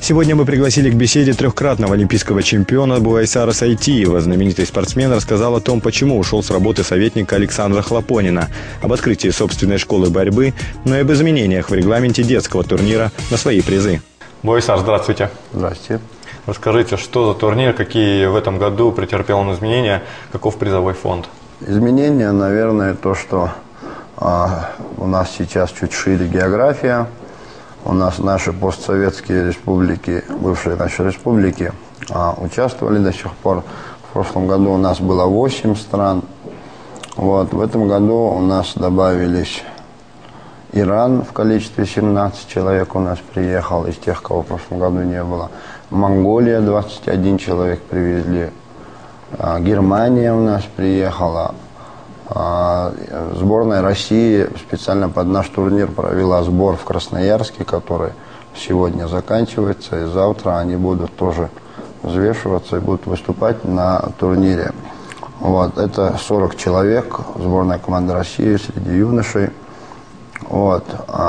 Сегодня мы пригласили к беседе трехкратного олимпийского чемпиона Буайсара Сайтиева. Знаменитый спортсмен рассказал о том, почему ушел с работы советника Александра Хлопонина, об открытии собственной школы борьбы, но и об изменениях в регламенте детского турнира на свои призы. Буайсар, здравствуйте. Здравствуйте. Расскажите, что за турнир, какие в этом году претерпел он изменения, каков призовой фонд? Изменения, наверное, то, что у нас сейчас чуть шире география. У нас наши постсоветские республики, бывшие наши республики, участвовали до сих пор. В прошлом году у нас было 8 стран. Вот, в этом году у нас добавились Иран в количестве 17 человек у нас приехал, из тех, кого в прошлом году не было. Монголия 21 человек привезли. Германия у нас приехала. Сборная России специально под наш турнир провела сбор в Красноярске, который сегодня заканчивается, и завтра они будут тоже взвешиваться и будут выступать на турнире. Вот, это 40 человек, сборная команды России среди юношей. Вот,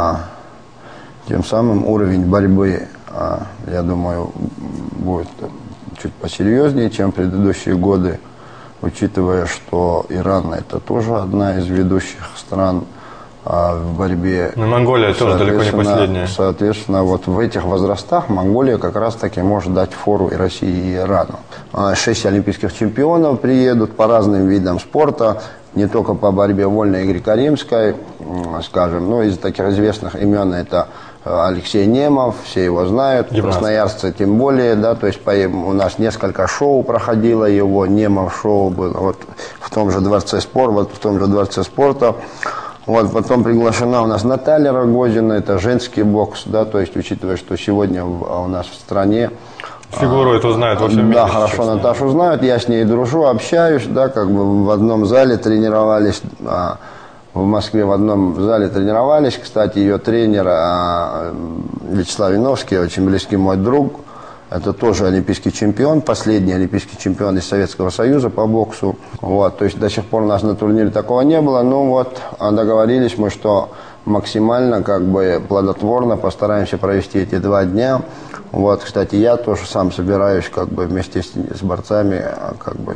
тем самым уровень борьбы, я думаю, будет чуть посерьезнее, чем предыдущие годы. Учитывая, что Иран это тоже одна из ведущих стран в борьбе. Но Монголия тоже далеко не последняя. Соответственно, вот в этих возрастах Монголия как раз таки может дать фору и России, и Ирану. 6 олимпийских чемпионов приедут по разным видам спорта, не только по борьбе вольной и греко-римской, скажем, но из таких известных имен это Алексей Немов, все его знают, красноярцы тем более, да, то есть у нас несколько шоу проходило его, Немов шоу было вот в том же Дворце спорта, вот, потом приглашена у нас Наталья Рогозина, это женский бокс, да, то есть учитывая, что сегодня у нас в стране фигуру эту знают во всем мире. Да, хорошо Наташу знают, я с ней дружу, общаюсь, да, как бы в одном зале тренировались, в Москве в одном зале тренировались. Кстати, ее тренер Вячеслав Яновский, очень близкий мой друг. Это тоже олимпийский чемпион, последний олимпийский чемпион из Советского Союза по боксу. Вот, то есть до сих пор у нас на турнире такого не было. Ну вот, договорились мы, что максимально как бы плодотворно постараемся провести эти 2 дня. Вот, кстати, я тоже сам собираюсь как бы вместе с борцами как бы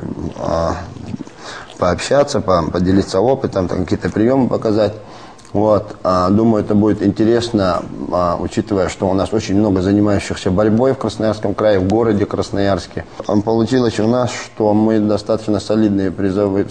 пообщаться, поделиться опытом, там какие-то приемы показать. Вот, думаю, это будет интересно, учитывая, что у нас очень много занимающихся борьбой в Красноярском крае, в городе Красноярске. Получилось у нас, что мы достаточно солидный призовой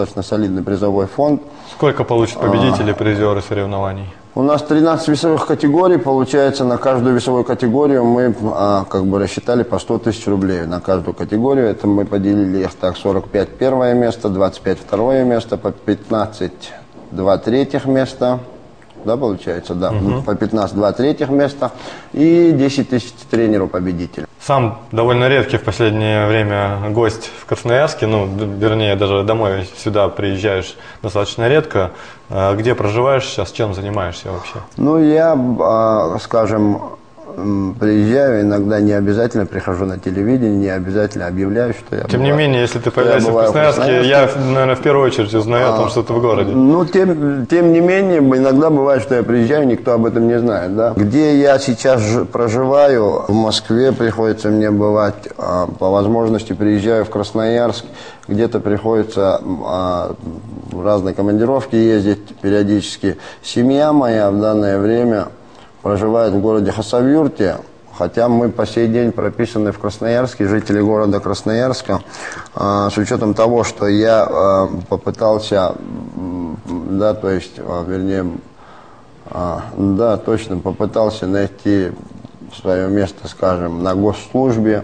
фонд. Сколько получат победители, призеры соревнований? У нас 13 весовых категорий, получается, на каждую весовую категорию мы как бы рассчитали по 100 тысяч рублей на каждую категорию. Это мы поделили их так: 45 первое место, 25 второе место, по 15 2 третьих места, да, получается, да, по 15 2 третьих места и 10 тысяч тренеру-победителю. Сам довольно редкий в последнее время гость в Красноярске, ну, вернее, даже домой сюда приезжаешь достаточно редко. Где проживаешь сейчас, чем занимаешься вообще? Ну, я, скажем, приезжаю, иногда не обязательно прихожу на телевидение, не обязательно объявляю, что я Тем не менее, если ты появляешься в Красноярске, я, наверное, в первую очередь узнаю о том, что ты в городе. Ну, тем не менее, иногда бывает, что я приезжаю, никто об этом не знает, да. Где я сейчас проживаю, в Москве приходится мне бывать, по возможности приезжаю в Красноярск, где-то приходится в разные командировки ездить периодически. Семья моя в данное время проживает в городе Хасавюрте, хотя мы по сей день прописаны в Красноярске, жители города Красноярска. С учетом того, что я попытался, да, то есть, вернее, да, точно, попытался найти свое место, скажем, на госслужбе,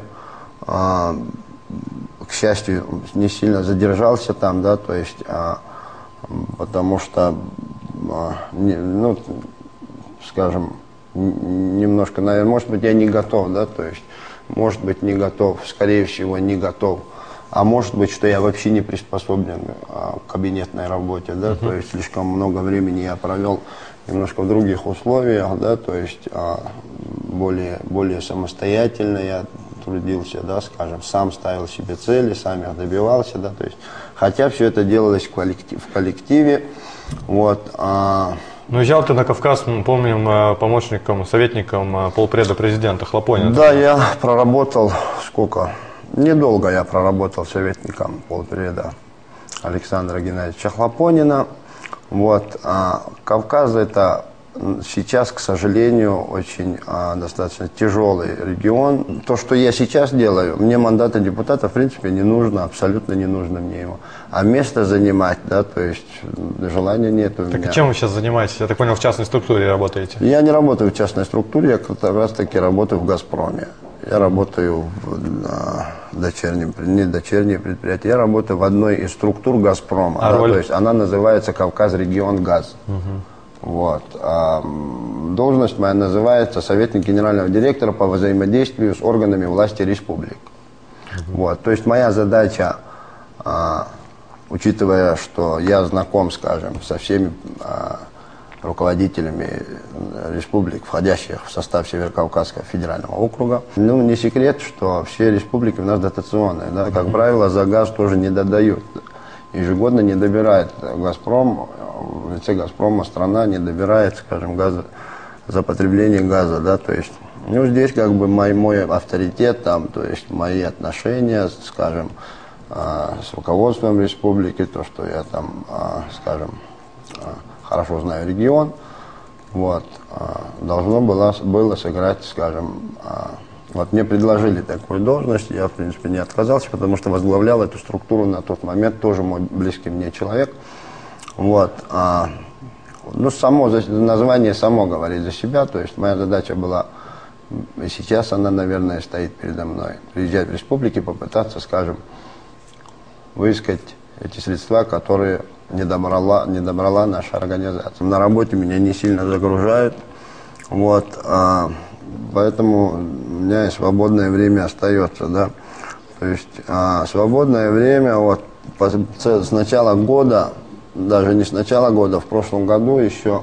к счастью, не сильно задержался там, да, то есть, потому что, ну, скажем, немножко, наверное, может быть, я не готов, да, то есть, может быть, не готов, скорее всего, не готов, а может быть, что я вообще не приспособлен к кабинетной работе, да, то есть, слишком много времени я провел немножко в других условиях, да, то есть, более самостоятельно я трудился, да, скажем, сам ставил себе цели, сам их добивался, да, то есть, хотя все это делалось в коллективе, вот, Ну, езжал ты на Кавказ, мы помним, помощником, советником полпреда президента Хлопонина. Да, я проработал сколько? Недолго я проработал советником полпреда Александра Геннадьевича Хлопонина. Вот. А Кавказ — это сейчас, к сожалению, очень достаточно тяжелый регион. То, что я сейчас делаю, мне мандата депутата, в принципе, не нужно, абсолютно не нужно мне его. А место занимать, да, то есть желания нет у меня. Так и чем вы сейчас занимаетесь? Я так понял, в частной структуре работаете? Я не работаю в частной структуре, я как раз таки работаю в «Газпроме». Я работаю на дочерние предприятия. Я работаю в одной из структур «Газпрома». А да, роль? то есть она называется «Кавказрегионгаз». Вот. А должность моя называется советник генерального директора по взаимодействию с органами власти республик. Вот. То есть моя задача, учитывая, что я знаком, скажем, со всеми руководителями республик, входящих в состав Северокавказского федерального округа. Ну, не секрет, что все республики у нас дотационные. Да? Как правило, за газ тоже не додают. Ежегодно не добирает «Газпром», в лице «Газпрома» страна не добирает, скажем, газа, за потребление газа. Да? То есть, ну, здесь как бы мой авторитет, там, то есть мои отношения, скажем, с руководством республики, то, что я там, скажем, хорошо знаю регион, вот, должно было сыграть, скажем, вот мне предложили такую должность, я, в принципе, не отказался, потому что возглавлял эту структуру на тот момент тоже мой близкий мне человек, вот, ну, название само говорит за себя, то есть моя задача была, и сейчас она, наверное, стоит передо мной, приезжать в республики, попытаться, скажем, выискать эти средства, которые не добрала наша организация. На работе меня не сильно загружают, вот, поэтому у меня и свободное время остается, да. То есть свободное время вот с начала года, даже не с начала года, в прошлом году еще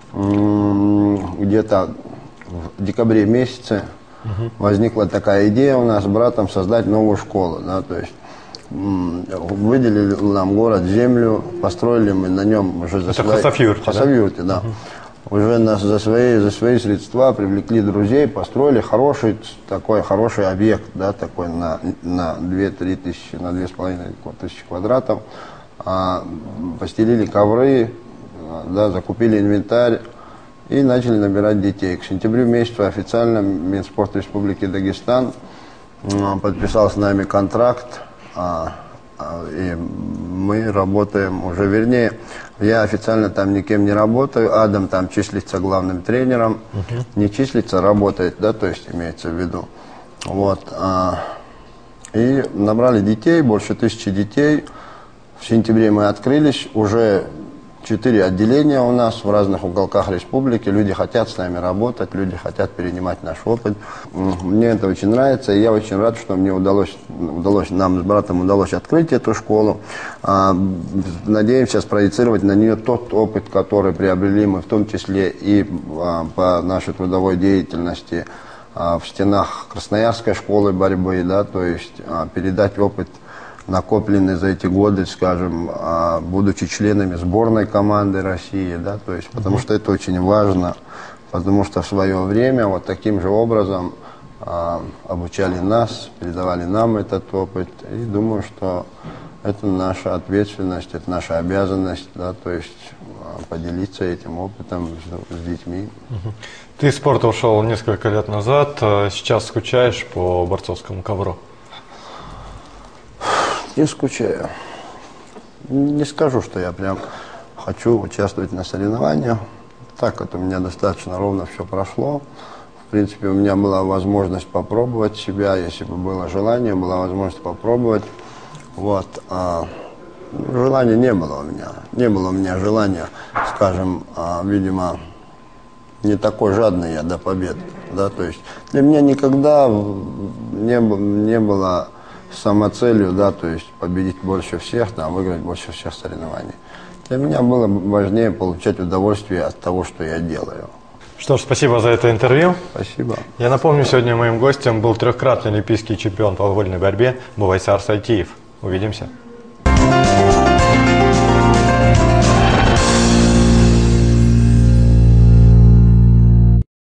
где-то в декабре месяце возникла такая идея у нас с братом создать новую школу, да, то есть выделили нам город землю, построили мы на нем уже за свои... Хасавюрте, да? Уже за свои средства привлекли друзей, построили хороший объект, да, такой на 2-3 тысячи, на 2,5 тысячи квадратов. Постелили ковры, да, закупили инвентарь и начали набирать детей. К сентябрю месяцу официально Минспорт Республики Дагестан подписал с нами контракт. И мы работаем уже, вернее, я официально там никем не работаю, Адам там числится главным тренером, не числится, работает, да, то есть имеется в виду. Вот, и набрали детей, больше 1000 детей, в сентябре мы открылись, уже 4 отделения у нас в разных уголках республики, люди хотят с нами работать, люди хотят перенимать наш опыт. Мне это очень нравится, и я очень рад, что мне нам с братом удалось открыть эту школу. Надеемся спроецировать на нее тот опыт, который приобрели мы, в том числе и по нашей трудовой деятельности в стенах Красноярской школы борьбы, да, то есть передать опыт, накопленный за эти годы, скажем, будучи членами сборной команды России, да, то есть, потому что это очень важно, потому что в свое время вот таким же образом обучали нас, передавали нам этот опыт, и думаю, что это наша ответственность, это наша обязанность, да, то есть поделиться этим опытом с детьми. Ты из спорта ушел несколько лет назад, сейчас скучаешь по борцовскому ковру? Не скучаю. Не скажу, что я прям хочу участвовать на соревнованиях. Так это у меня достаточно ровно все прошло. В принципе, у меня была возможность попробовать себя, если бы было желание, была возможность попробовать. Вот. Желания не было у меня. Не было у меня желания, скажем, видимо, не такой жадный я до победы. Да? То есть для меня никогда не было самоцелью, да, то есть победить больше всех, там, выиграть больше всех соревнований. Для меня было важнее получать удовольствие от того, что я делаю. Что ж, спасибо за это интервью. Спасибо. Я напомню, сегодня моим гостем был 3-кратный олимпийский чемпион по вольной борьбе Бувайсар Сайтиев. Увидимся.